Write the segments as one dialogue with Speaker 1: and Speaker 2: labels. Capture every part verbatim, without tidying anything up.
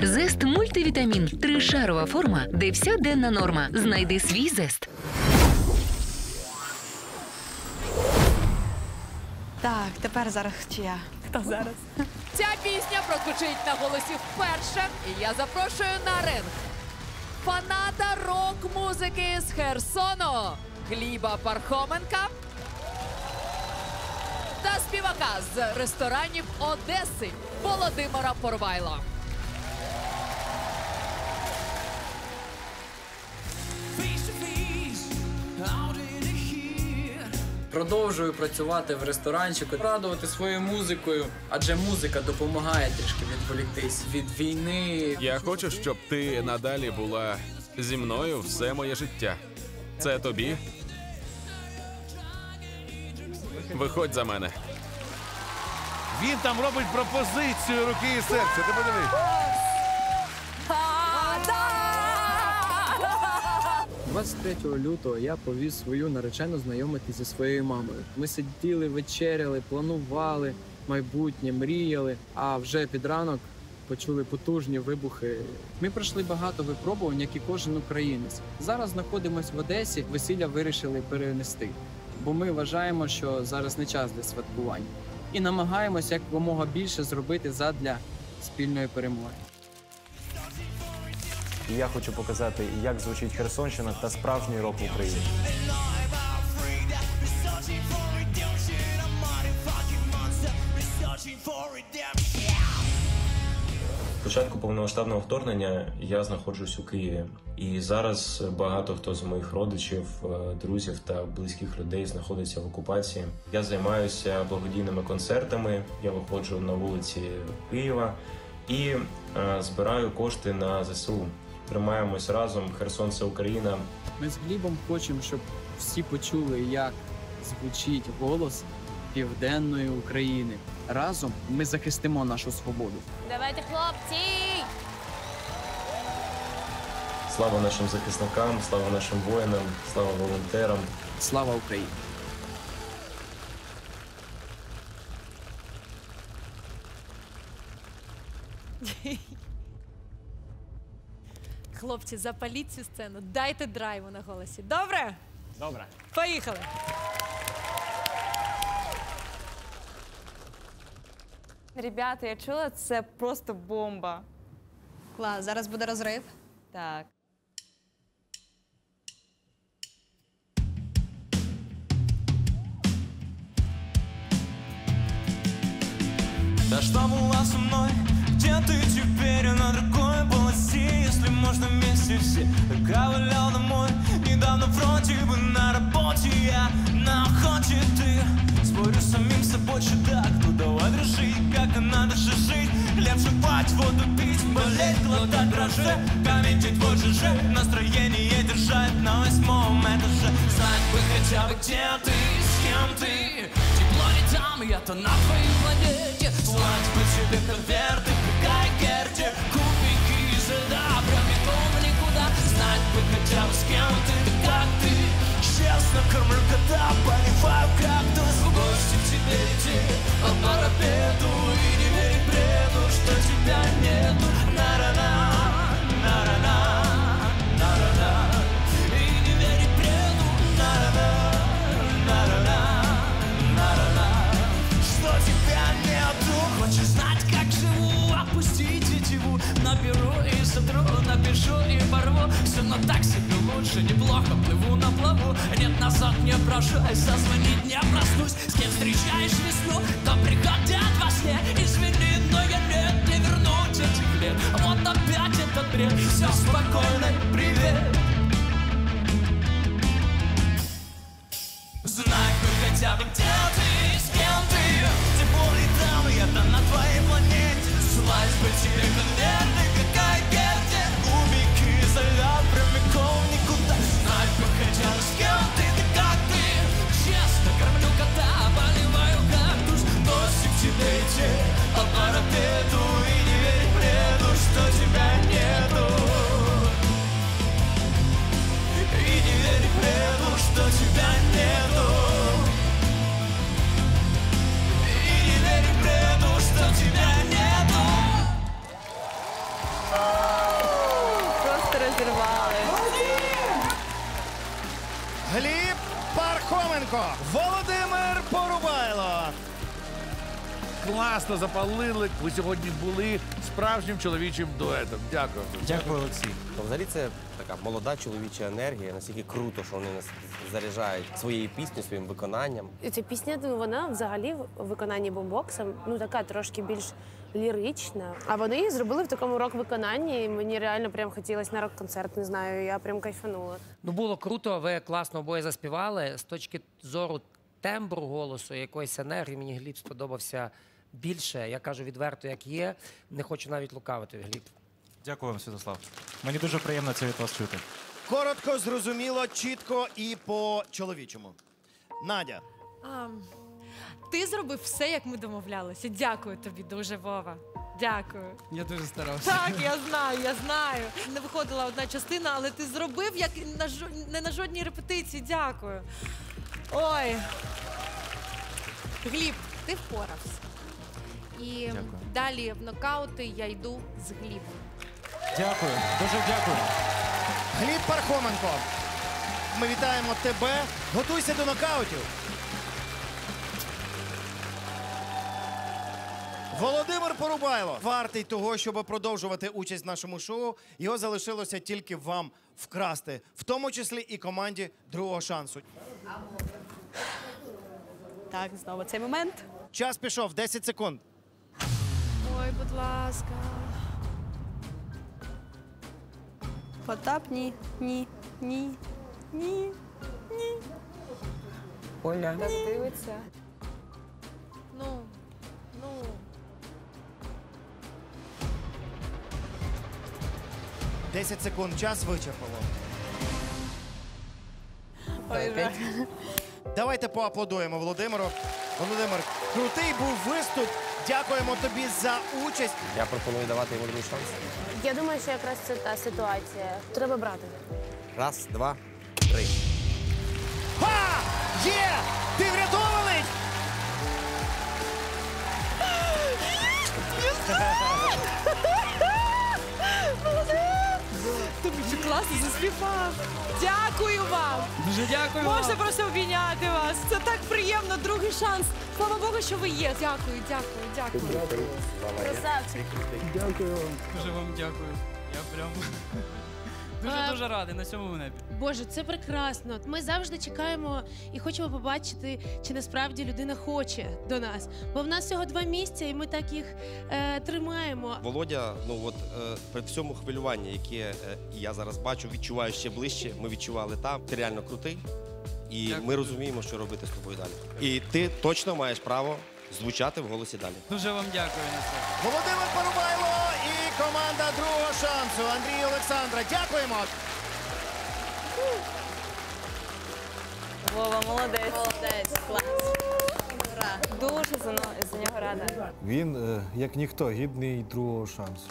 Speaker 1: Зест мультивітамін. Тришарова форма, де вся денна норма. Знайди свій Зест.
Speaker 2: Так, тепер зараз чия? Хто зараз?
Speaker 3: Ця пісня прозвучить на голосі вперше, і я запрошую на ринг фаната рок-музики з Херсону Гліба Пархоменка та співака з ресторанів Одеси Володимира Порвайла.
Speaker 4: Продовжую працювати в ресторанчику, радувати своєю музикою, адже музика допомагає трішки відволіктись від війни.
Speaker 5: Я хочу, щоб ти надалі була зі мною все моє життя. Це тобі? Виходь за мене.
Speaker 6: Він там робить пропозицію руки і серця. Ти подивись.
Speaker 7: двадцять третього лютого я повіз свою наречену знайомитися зі своєю мамою. Ми сиділи, вечеряли, планували майбутнє, мріяли, а вже під ранок почули потужні вибухи. Ми пройшли багато випробувань, як і кожен українець. Зараз знаходимося в Одесі, весілля вирішили перенести, бо ми вважаємо, що зараз не час для святкувань. І намагаємося якомога більше зробити задля спільної перемоги.
Speaker 8: І я хочу показати, як звучить Херсонщина та справжній рок в Україні.
Speaker 9: З початку повномасштабного вторгнення я знаходжусь у Києві. І зараз багато хто з моїх родичів, друзів та близьких людей знаходиться в окупації. Я займаюся благодійними концертами, я виходжу на вулиці Києва і е, збираю кошти на зе се у. Тримаємось разом, Херсон – це Україна.
Speaker 7: Ми з Глібом хочемо, щоб всі почули, як звучить голос Південної України. Разом ми захистимо нашу свободу.
Speaker 10: Давайте, хлопці!
Speaker 9: Слава нашим захисникам, слава нашим воїнам, слава волонтерам.
Speaker 7: Слава Україні!
Speaker 3: Хлопці, запаліть цю сцену, дайте драйву на голосі. Добре?
Speaker 6: Добре.
Speaker 3: Поїхали!
Speaker 2: Ребята, я чула, це просто бомба.
Speaker 10: Клас, зараз буде розрив.
Speaker 2: Так.
Speaker 11: Да что было со мной? Где ты теперь на другой полосе? Если можно вместе все. Ковылял домой, недавно вроде бы на работе я, на охоте ты. Спорю с самим собой, что так, ну давай дружи, как-то надо же жить. Хлеб жевать, воду пить, болеть, глотать дрожжи, комментить вот же же, настроение держать на восьмом этаже. Знать бы хотя бы, где ты, с кем ты. Тепло не там, я-то на твоей планете. Слать бы тебе конверты, прикай керти, кубики из льда, прямиком в никуда. Знать бы хотя бы, с кем ты, как ты. Честно кормлю кота, поливаю кактус. В гости к тебе лети по парапету. И не верь бреду, что тебя нету. На-ра-на, на-ра-на, на-ра-на. И не верь бреду. На-ра-на, на-ра-на, на-ра-на. Что тебя нету. Хочешь знать, как живу? Опусти тетиву. Наберу и сотру, напишу и порву. Все, но так себе лучше, неплохо плыву на плаву. Нет, назад не брошусь, созвонить не проснусь. С кем встречаешь весну, то приходят во сне. Извини, но я нет, не вернуть этих лет. Вот опять этот бред, все спокойно, привет. Знай бы хотя бы, где ты, с кем ты. Тем более там, я-то на твоей планете. Слазь бы тебе конверты, какая герти. Кубики из льда, прямиком никуда. Знай бы хотя бы, с кем ты, ты как ты. Честно кормлю кота, поливаю кактус. Носик тебе идти по парапету. И не верь бреду, что тебя нету. И не верь бреду, что тебя нету. И не верь бреду, что тебя нету.
Speaker 2: розірвали.
Speaker 12: Гліб Пархоменко, Володимир Порубайло.
Speaker 6: Класно запалили. Ви сьогодні були справжнім чоловічим дуетом. Дякую.
Speaker 13: Дякую, Олексій. Взагалі це така молода чоловіча енергія. Настільки круто, що вони нас заряджають своєю піснею, своїм виконанням.
Speaker 14: Ця пісня, ну, вона взагалі в виконанні бомбокса, ну, така трошки більш лірична. А вони її зробили в такому рок-виконанні, і мені реально прям хотілося на рок-концерт, не знаю, я прям кайфанула.
Speaker 15: Ну, було круто, ви класно обоє заспівали. З точки зору тембру голосу, якоїсь енергії, мені Гліб сподобався більше. Я кажу відверто, як є. Не хочу навіть лукавити, Гліб.
Speaker 16: Дякую вам, Святослав. Мені дуже приємно це від вас чути.
Speaker 12: Коротко, зрозуміло, чітко і по-чоловічому. Надя.
Speaker 17: А, ти зробив все, як ми домовлялися. Дякую тобі дуже, Вова. Дякую.
Speaker 18: Я дуже старався.
Speaker 17: Так, я знаю, я знаю. Не виходила одна частина, але ти зробив, як на жо... не на жодній репетиції. Дякую. Ой. Гліб, ти впорався. І
Speaker 16: Дякую.
Speaker 17: далі в нокаути я йду з Глібом.
Speaker 16: Дякую, дуже дякую.
Speaker 12: Гліб Пархоменко, ми вітаємо тебе. Готуйся до нокаутів. Володимир Порубайло вартий того, щоб продовжувати участь в нашому шоу. Його залишилося тільки вам вкрасти, в тому числі і команді другого шансу.
Speaker 2: Так, знову цей момент.
Speaker 12: Час пішов, десять секунд.
Speaker 17: Ой, будь ласка.
Speaker 2: Потап, ні, ні, ні, ні, ні.
Speaker 7: Оля.
Speaker 2: Так дивиться.
Speaker 17: Ну, ну.
Speaker 12: десять секунд, час вичерпало.
Speaker 2: Ой, жах.
Speaker 12: Давайте поаплодуємо Володимиру. Володимир, крутий був виступ. Дякуємо тобі за участь.
Speaker 13: Я пропоную давати йому другий шанс.
Speaker 14: Я думаю, що якраз це та ситуація. Треба брати.
Speaker 13: Раз, два, три.
Speaker 12: Ха! Є! Ти врятований!
Speaker 17: Тобі що класно заспівав. Дякую вам.
Speaker 18: Дуже дякую
Speaker 17: Можна
Speaker 18: вам.
Speaker 17: просто обійняти вас. Це так приємно. Другий шанс. Слава Богу, що ви є. Дякую, дякую, дякую.
Speaker 14: Красавчик.
Speaker 7: Дякую вам.
Speaker 18: Дуже вам дякую. Я прям дуже-дуже радий на цьому небі.
Speaker 19: Боже, це прекрасно. Ми завжди чекаємо і хочемо побачити, чи насправді людина хоче до нас. Бо в нас всього два місця, і ми так їх е, тримаємо.
Speaker 13: Володя, ну от е, при всьому хвилюванні, яке е, я зараз бачу, відчуваю ще ближче. Ми відчували там. Ти реально крутий. І
Speaker 18: Дякую.
Speaker 13: ми розуміємо, що робити з тобою далі. І ти точно маєш право звучати в голосі далі.
Speaker 18: Дуже вам дякую на це.
Speaker 12: Володимир Порубайло і команда другого шансу. Андрій і Олександра. Дякуємо.
Speaker 2: Вова, молодець. Молодець, клас. Ура. Дуже за, но- за нього рада.
Speaker 8: Він, е, як ніхто, гідний другого шансу.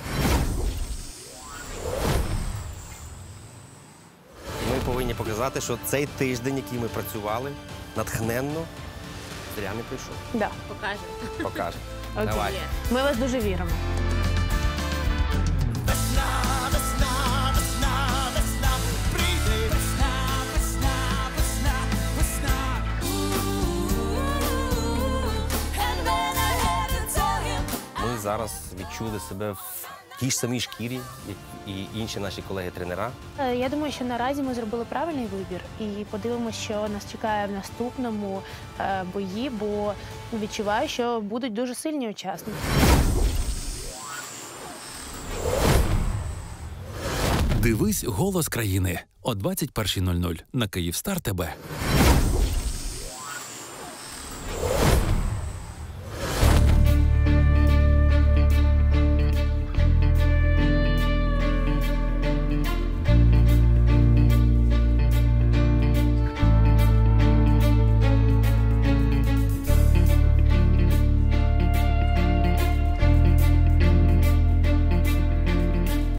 Speaker 13: Ми повинні показати, що цей тиждень, який ми працювали, натхненно, зря не прийшов.
Speaker 14: Да. Покаже.
Speaker 13: Покаже.
Speaker 14: Окей.
Speaker 13: Давай.
Speaker 14: Ми вас дуже віримо.
Speaker 13: Ми зараз відчули себе в тій ж самій шкірі, як і інші наші колеги-тренера.
Speaker 14: Е, Я думаю, що наразі ми зробили правильний вибір і подивимося, що нас чекає в наступному е, бої, бо відчуваю, що будуть дуже сильні учасники.
Speaker 20: Дивись «Голос країни» о двадцять першій нуль нуль на Київстар ТБ.